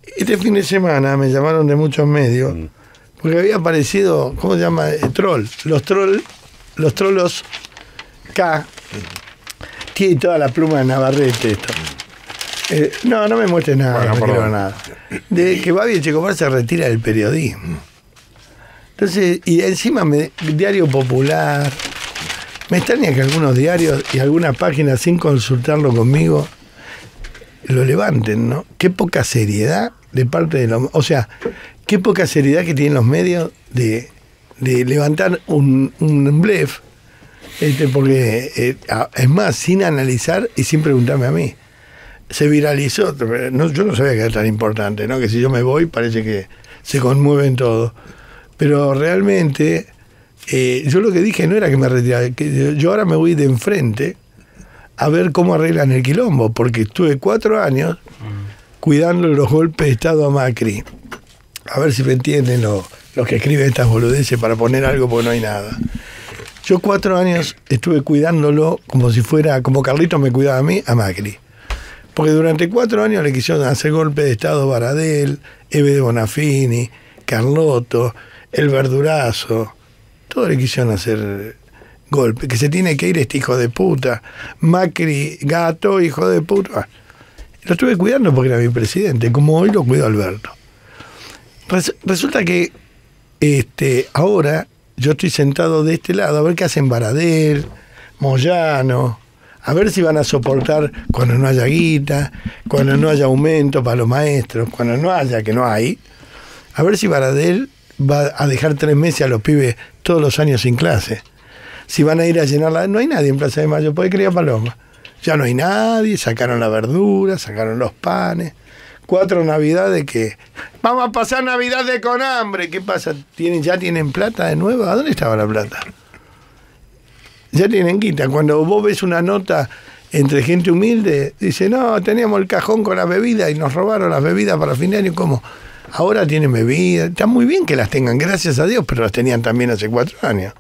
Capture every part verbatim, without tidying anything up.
Este fin de semana me llamaron de muchos medios mm. porque había aparecido, ¿cómo se llama? El troll. Los troll, los trolos K. Tiene toda la pluma de Navarrete esto. Eh, no, no me muestres nada, bueno, no quiero nada. De que Babi Echecopar se retira del periodismo. Entonces, y encima me, Diario Popular. Me extraña que algunos diarios y algunas páginas sin consultarlo conmigo lo levanten, ¿no? Qué poca seriedad de parte de los... O sea, qué poca seriedad que tienen los medios de, de levantar un, un blef, este, porque eh, es más, sin analizar y sin preguntarme a mí. Se viralizó, no, yo no sabía que era tan importante, ¿no? Que si yo me voy parece que se conmueven todos. Pero realmente, eh, yo lo que dije no era que me retirara, que yo ahora me voy de enfrente a ver cómo arreglan el quilombo, porque estuve cuatro años cuidando los golpes de Estado a Macri. A ver si me entienden los, los que escriben estas boludeces para poner algo porque no hay nada. Yo cuatro años estuve cuidándolo como si fuera, como Carlitos me cuidaba a mí, a Macri. Porque durante cuatro años le quisieron hacer golpe de Estado Baradel, Eve de Bonafini, Carlotto, el Verdurazo. Todos le quisieron hacer golpe. Que se tiene que ir este hijo de puta. Macri, gato, hijo de puta. Lo estuve cuidando porque era mi presidente, como hoy lo cuido Alberto. Res, resulta que este, ahora yo estoy sentado de este lado a ver qué hacen Baradel, Moyano, a ver si van a soportar cuando no haya guita, cuando no haya aumento para los maestros, cuando no haya, que no hay, a ver si Baradel va a dejar tres meses a los pibes todos los años sin clase. Si van a ir a llenarla, no hay nadie en Plaza de Mayo, porque cría Paloma. Ya no hay nadie, sacaron la verdura, sacaron los panes. Cuatro navidades que... Vamos a pasar navidades con hambre. ¿Qué pasa? ¿Tienen, ¿Ya tienen plata de nuevo? ¿A dónde estaba la plata? Ya tienen guita. Cuando vos ves una nota entre gente humilde, dice, no, teníamos el cajón con las bebidas y nos robaron las bebidas para fin de año. ¿Cómo? Ahora tienen bebidas. Está muy bien que las tengan, gracias a Dios, pero las tenían también hace cuatro años.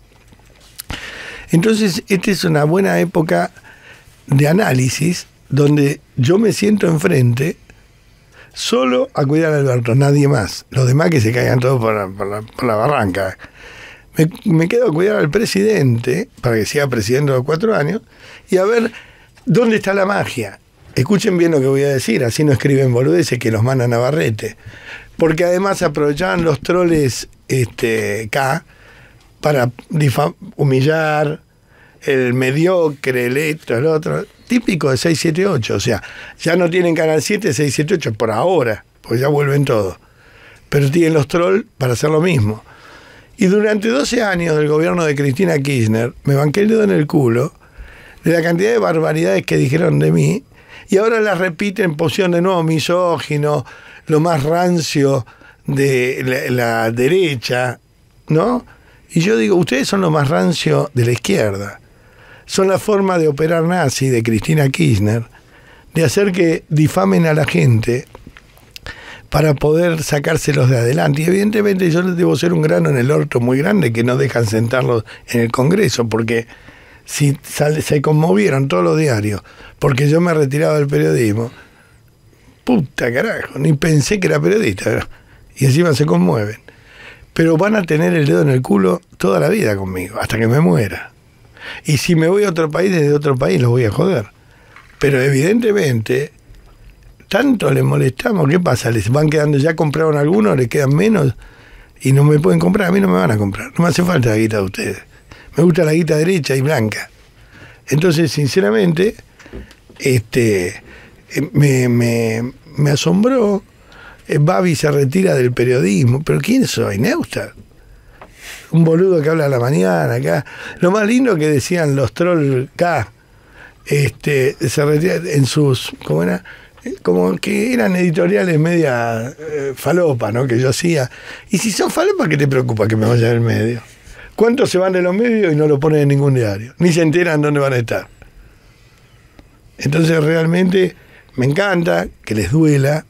Entonces, esta es una buena época de análisis donde yo me siento enfrente solo a cuidar a Alberto, nadie más. Los demás que se caigan todos por la, por la, por la barranca. Me, me quedo a cuidar al presidente para que siga presidente los cuatro años y a ver dónde está la magia. Escuchen bien lo que voy a decir, así no escriben boludeces que los manda Navarrete. Porque además aprovechaban los troles este, K para humillar el mediocre, el esto, el otro, típico de seis siete ocho, o sea, ya no tienen Canal siete, seis siete ocho por ahora, pues ya vuelven todos, pero tienen los trolls para hacer lo mismo. Y durante doce años del gobierno de Cristina Kirchner, me banqué el dedo en el culo de la cantidad de barbaridades que dijeron de mí, y ahora las repiten en posición de nuevo misógino, lo más rancio de la, la derecha, ¿no? Y yo digo, ustedes son lo más rancio de la izquierda. Son la forma de operar nazi de Cristina Kirchner, de hacer que difamen a la gente para poder sacárselos de adelante. Y evidentemente yo les debo ser un grano en el orto muy grande que no dejan sentarlos en el Congreso, porque si sale, se conmovieron todos los diarios porque yo me retiraba del periodismo, puta carajo, ni pensé que era periodista, y encima se conmueven. Pero van a tener el dedo en el culo toda la vida conmigo, hasta que me muera. Y si me voy a otro país, desde otro país los voy a joder. Pero evidentemente, tanto les molestamos, ¿qué pasa? Les van quedando, ya compraron algunos, les quedan menos, y no me pueden comprar, a mí no me van a comprar. No me hace falta la guita de ustedes. Me gusta la guita derecha y blanca. Entonces, sinceramente, este me, me, me asombró. Babi se retira del periodismo, pero ¿quién soy? Neustadt, un boludo que habla a la mañana acá. Lo más lindo que decían los trolls K, este, se retira en sus, ¿cómo era? Como que eran editoriales media eh, falopa, ¿no? Que yo hacía. Y si son falopa, ¿qué te preocupa que me vaya del medio? ¿Cuántos se van de los medios y no lo ponen en ningún diario? Ni se enteran dónde van a estar. Entonces realmente me encanta que les duela.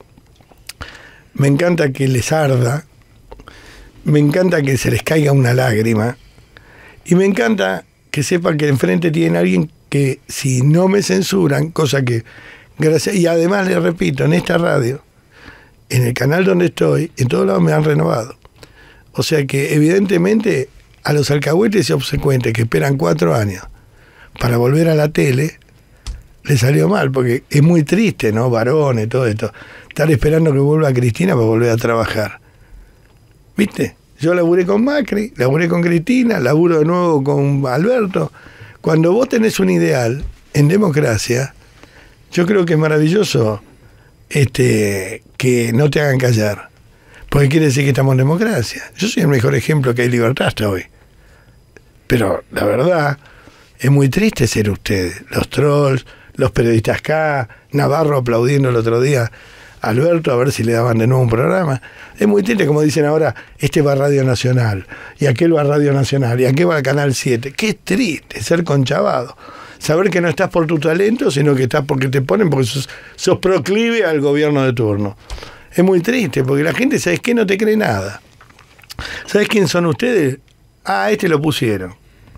Me encanta que les arda, me encanta que se les caiga una lágrima y me encanta que sepan que enfrente tienen a alguien que si no me censuran, cosa que, gracias, y además les repito, en esta radio, en el canal donde estoy, en todos lados me han renovado. O sea que evidentemente a los alcahuetes y obsecuentes que esperan cuatro años para volver a la tele, le salió mal, porque es muy triste, ¿no? Varones, todo esto. Estar esperando que vuelva Cristina para volver a trabajar. ¿Viste? Yo laburé con Macri, laburé con Cristina, laburo de nuevo con Alberto. Cuando vos tenés un ideal en democracia, yo creo que es maravilloso este, que no te hagan callar. Porque quiere decir que estamos en democracia. Yo soy el mejor ejemplo que hay libertad hasta hoy. Pero la verdad, es muy triste ser ustedes, los trolls, los periodistas acá, Navarro aplaudiendo el otro día a Alberto a ver si le daban de nuevo un programa. Es muy triste, como dicen ahora, este va a Radio Nacional, y aquel va a Radio Nacional, y aquel va al Canal siete. Qué triste ser conchavado. Saber que no estás por tu talento, sino que estás porque te ponen, porque sos, sos proclive al gobierno de turno. Es muy triste, porque la gente, ¿sabes qué? No te cree nada. ¿Sabes quién son ustedes? Ah, este lo pusieron.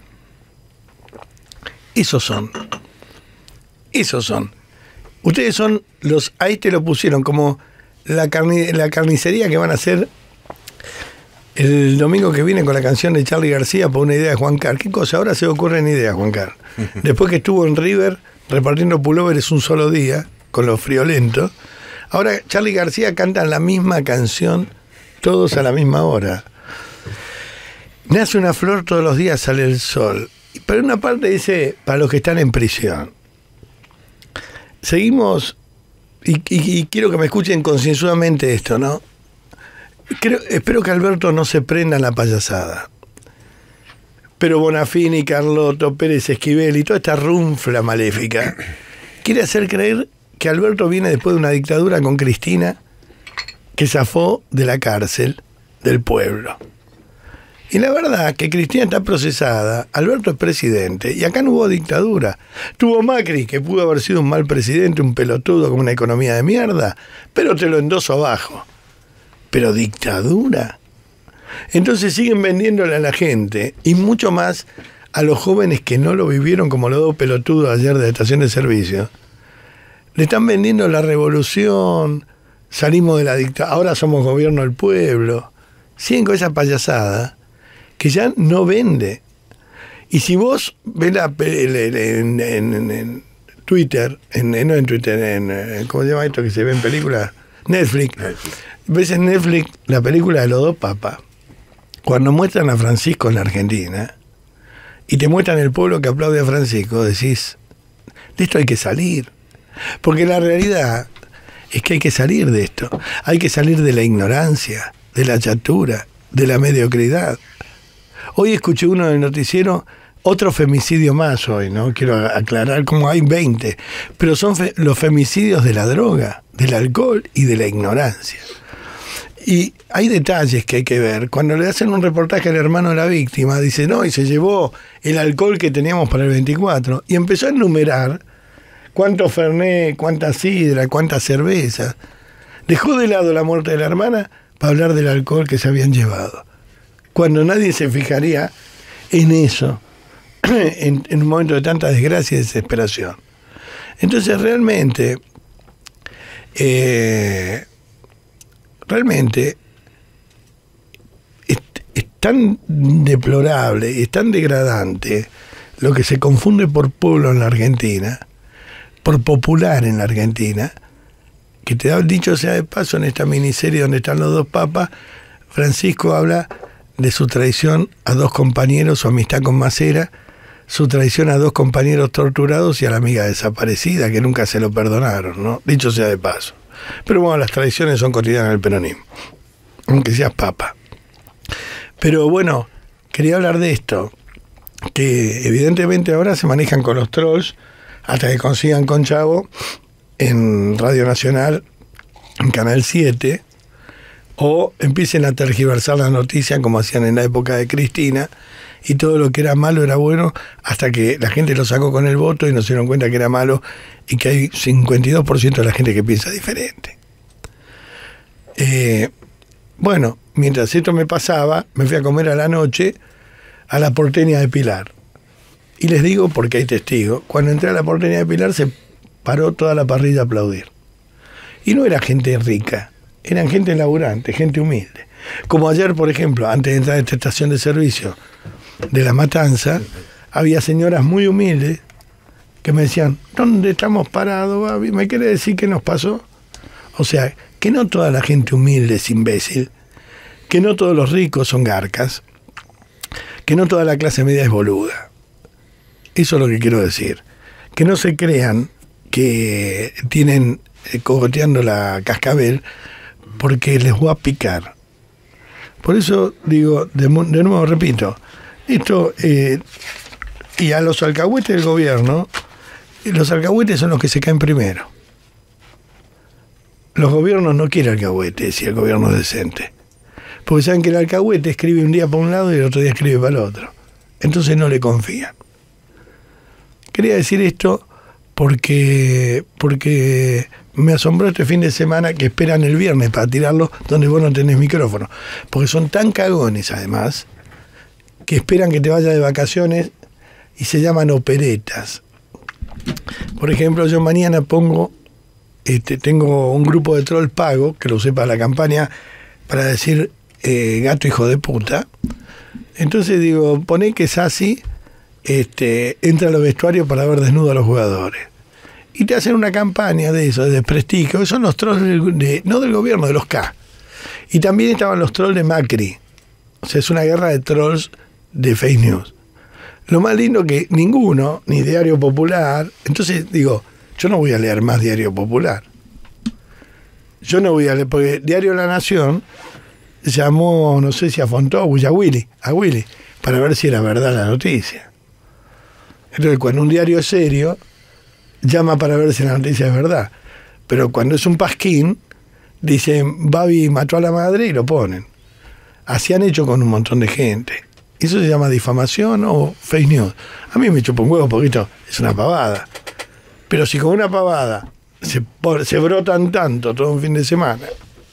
Esos son. Esos son. Ustedes son los... A este lo pusieron como la, carni, la carnicería que van a hacer el domingo que viene con la canción de Charly García por una idea de Juan Carr. ¿Qué cosa? Ahora se ocurren ideas, Juan Carr. Después que estuvo en River repartiendo pulóveres un solo día, con los friolentos, ahora Charly García cantan la misma canción todos a la misma hora. Nace una flor, todos los días sale el sol. Pero una parte dice, para los que están en prisión. Seguimos, y, y, y quiero que me escuchen concienzudamente esto, ¿no? Creo, espero que Alberto no se prenda en la payasada. Pero Bonafini, Carlotto, Pérez Esquivel y toda esta runfla maléfica quiere hacer creer que Alberto viene después de una dictadura con Cristina que zafó de la cárcel del pueblo. Y la verdad que Cristina está procesada, Alberto es presidente, y acá no hubo dictadura. Tuvo Macri, que pudo haber sido un mal presidente, un pelotudo con una economía de mierda, pero te lo endoso abajo. Pero dictadura. Entonces siguen vendiéndole a la gente, y mucho más a los jóvenes que no lo vivieron como los dos pelotudos ayer de la estación de servicio. Le están vendiendo la revolución, salimos de la dictadura, ahora somos gobierno del pueblo. Siguen con esa payasada que ya no vende. Y si vos ves la, en, en, en, en Twitter, en, no en Twitter, en, en, ¿cómo se llama esto que se ve en películas? Netflix. Netflix. Ves en Netflix la película de los dos papas, cuando muestran a Francisco en la Argentina, y te muestran el pueblo que aplaude a Francisco, decís, de esto hay que salir. Porque la realidad es que hay que salir de esto. Hay que salir de la ignorancia, de la chatura, de la mediocridad. Hoy escuché uno del noticiero, otro femicidio más hoy, ¿no? Quiero aclarar, como hay veinte, pero son fe los femicidios de la droga, del alcohol y de la ignorancia. Y hay detalles que hay que ver. Cuando le hacen un reportaje al hermano de la víctima, dice, no, y se llevó el alcohol que teníamos para el veinticuatro, y empezó a enumerar cuánto fernet, cuánta sidra, cuántas cervezas. Dejó de lado la muerte de la hermana para hablar del alcohol que se habían llevado, cuando nadie se fijaría en eso, en, en un momento de tanta desgracia y desesperación. Entonces realmente, eh, realmente es, es tan deplorable, es tan degradante lo que se confunde por pueblo en la Argentina, por popular en la Argentina, que te da dicho sea de paso, en esta miniserie donde están los dos papas, Francisco habla de su traición a dos compañeros, su amistad con Macera, su traición a dos compañeros torturados y a la amiga desaparecida, que nunca se lo perdonaron, ¿no? Dicho sea de paso. Pero bueno, las traiciones son cotidianas del peronismo, aunque seas papa. Pero bueno, quería hablar de esto, que evidentemente ahora se manejan con los trolls hasta que consigan con Chavo en Radio Nacional, en Canal siete, o empiecen a tergiversar la noticia como hacían en la época de Cristina, y todo lo que era malo era bueno, hasta que la gente lo sacó con el voto y no se dieron cuenta que era malo, y que hay cincuenta y dos por ciento de la gente que piensa diferente. Eh, bueno, mientras esto me pasaba, me fui a comer a la noche a la Porteña de Pilar. Y les digo, porque hay testigos, cuando entré a la Porteña de Pilar se paró toda la parrilla a aplaudir. Y no era gente rica, eran gente laburante, gente humilde. Como ayer, por ejemplo, antes de entrar a esta estación de servicio de La Matanza, había señoras muy humildes que me decían, ¿dónde estamos parados, Babi? ¿Me quiere decir qué nos pasó? O sea, que no toda la gente humilde es imbécil, que no todos los ricos son garcas, que no toda la clase media es boluda. Eso es lo que quiero decir. Que no se crean que tienen eh, cogoteando la cascabel porque les va a picar. Por eso digo, de, de nuevo repito, esto, eh, y a los alcahuetes del gobierno, los alcahuetes son los que se caen primero. Los gobiernos no quieren alcahuetes si el gobierno es decente. Porque saben que el alcahuete escribe un día para un lado y el otro día escribe para el otro. Entonces no le confían. Quería decir esto porque, porque me asombró este fin de semana que esperan el viernes para tirarlo donde vos no tenés micrófono. Porque son tan cagones, además, que esperan que te vayas de vacaciones y se llaman operetas. Por ejemplo, yo mañana pongo, este, tengo un grupo de troll pago, que lo usé para la campaña, para decir eh, gato hijo de puta. Entonces digo, poné que Sassi este, entra a los vestuarios para ver desnudo a los jugadores. Y te hacen una campaña de eso, de desprestigio, que son los trolls, de, de, no del gobierno, de los K. Y también estaban los trolls de Macri. O sea, es una guerra de trolls de fake news. Lo más lindo que ninguno, ni Diario Popular, entonces digo, yo no voy a leer más Diario Popular. Yo no voy a leer, porque Diario La Nación llamó, no sé si a Fontowicz, a Willy, a Willy, para ver si era verdad la noticia. Entonces, cuando un diario es serio, llama para ver si la noticia es verdad. Pero cuando es un pasquín, dicen, Babi mató a la madre y lo ponen. Así han hecho con un montón de gente. ¿Eso se llama difamación o fake news? A mí me chupa un huevo porque esto es una pavada. Pero si con una pavada se, se brotan tanto todo un fin de semana,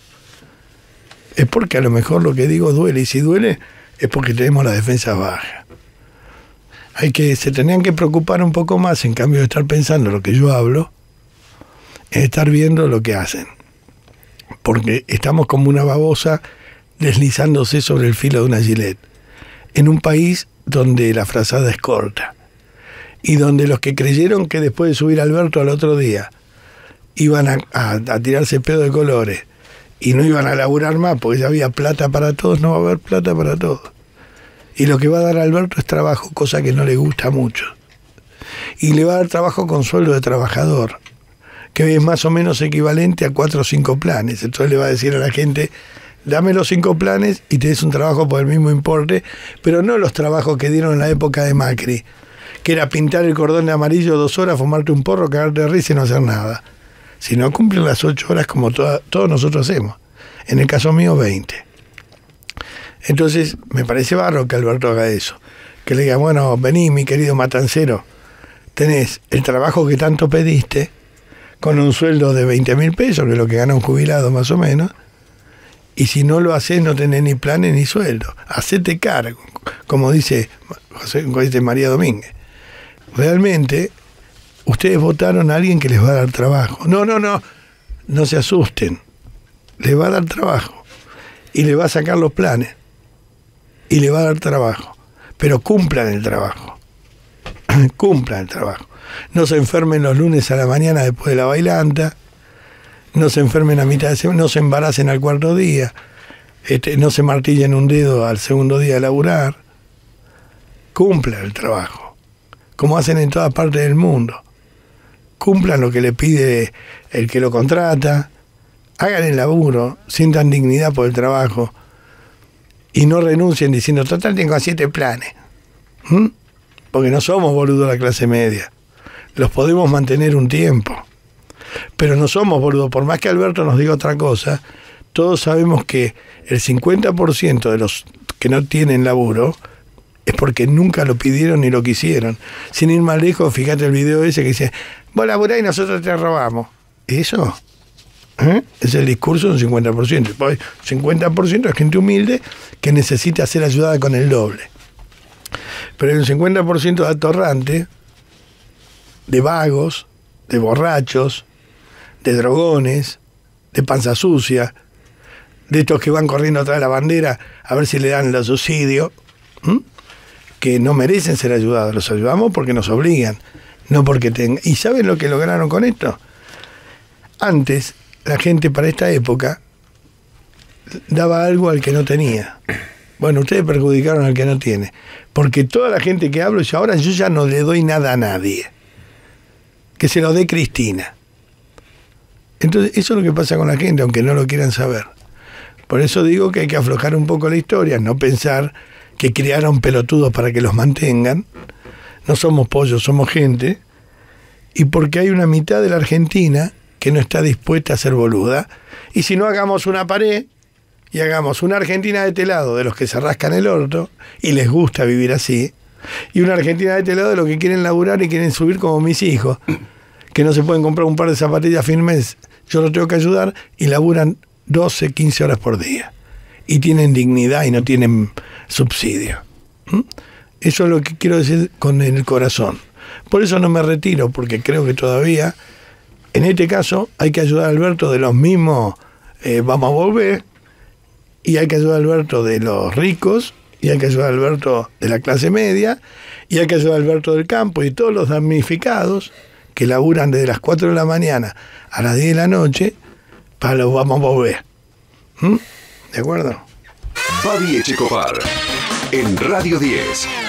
es porque a lo mejor lo que digo duele. Y si duele, es porque tenemos la defensa baja. Hay que, se tenían que preocupar un poco más, en cambio de estar pensando lo que yo hablo, es estar viendo lo que hacen. Porque estamos como una babosa deslizándose sobre el filo de una gilet. En un país donde la frazada es corta. Y donde los que creyeron que después de subir a Alberto al otro día iban a, a, a tirarse pedo de colores y no iban a laburar más porque ya había plata para todos, no va a haber plata para todos. Y lo que va a dar Alberto es trabajo, cosa que no le gusta mucho. Y le va a dar trabajo con sueldo de trabajador, que es más o menos equivalente a cuatro o cinco planes. Entonces le va a decir a la gente, dame los cinco planes y te des un trabajo por el mismo importe, pero no los trabajos que dieron en la época de Macri, que era pintar el cordón de amarillo dos horas, fumarte un porro, cagarte de risa y no hacer nada. Si no cumplen las ocho horas como toda, todos nosotros hacemos. En el caso mío, veinte. Entonces, me parece barro que Alberto haga eso. Que le diga, bueno, vení, mi querido matancero, tenés el trabajo que tanto pediste, con un sueldo de veinte mil pesos, que es lo que gana un jubilado más o menos, y si no lo haces no tenés ni planes ni sueldo. Hacete cargo, como dice José, como dice María Domínguez. Realmente, ustedes votaron a alguien que les va a dar trabajo. No, no, no, no se asusten. Les va a dar trabajo. Y le va a sacar los planes. Y le va a dar trabajo. Pero cumplan el trabajo. Cumplan el trabajo. No se enfermen los lunes a la mañana después de la bailanta. No se enfermen a mitad de semana. No se embaracen al cuarto día. Este, no se martillen un dedo al segundo día de laburar. Cumplan el trabajo. Como hacen en todas partes del mundo. Cumplan lo que le pide el que lo contrata. Hagan el laburo. Sientan dignidad por el trabajo. Y no renuncien diciendo, total tengo siete planes. ¿Mm? Porque no somos boludos la clase media. Los podemos mantener un tiempo. Pero no somos boludos. Por más que Alberto nos diga otra cosa, todos sabemos que el cincuenta por ciento de los que no tienen laburo es porque nunca lo pidieron ni lo quisieron. Sin ir más lejos, fíjate el video ese que dice, vos laburás y nosotros te robamos. ¿Eso? ¿Eh? Es el discurso de un cincuenta por ciento. cincuenta por ciento es gente humilde que necesita ser ayudada con el doble. Pero hay un cincuenta por ciento de atorrante, de vagos, de borrachos, de drogones, de panza sucia, de estos que van corriendo atrás de la bandera a ver si le dan los subsidios, ¿m? que no merecen ser ayudados. Los ayudamos porque nos obligan, no porque tengan. ¿Y saben lo que lograron con esto? Antes, la gente para esta época daba algo al que no tenía. Bueno, ustedes perjudicaron al que no tiene. Porque toda la gente que hablo dice, ahora yo ya no le doy nada a nadie. Que se lo dé Cristina. Entonces, eso es lo que pasa con la gente, aunque no lo quieran saber. Por eso digo que hay que aflojar un poco la historia, no pensar que crearon pelotudos para que los mantengan. No somos pollos, somos gente. Y porque hay una mitad de la Argentina que no está dispuesta a ser boluda. Y si no, hagamos una pared y hagamos una Argentina de este lado, de los que se rascan el orto y les gusta vivir así, y una Argentina de este lado de los que quieren laburar y quieren subir como mis hijos, que no se pueden comprar un par de zapatillas firmes, yo los tengo que ayudar, y laburan doce, quince horas por día. Y tienen dignidad y no tienen subsidio. ¿Mm? Eso es lo que quiero decir con el corazón. Por eso no me retiro, porque creo que todavía, en este caso, hay que ayudar a Alberto de los mismos, eh, vamos a volver, y hay que ayudar a Alberto de los ricos, y hay que ayudar a Alberto de la clase media, y hay que ayudar a Alberto del campo, y todos los damnificados que laburan desde las cuatro de la mañana a las diez de la noche, para los vamos a volver. ¿Mm? ¿De acuerdo? Babi Echecopar, en Radio diez.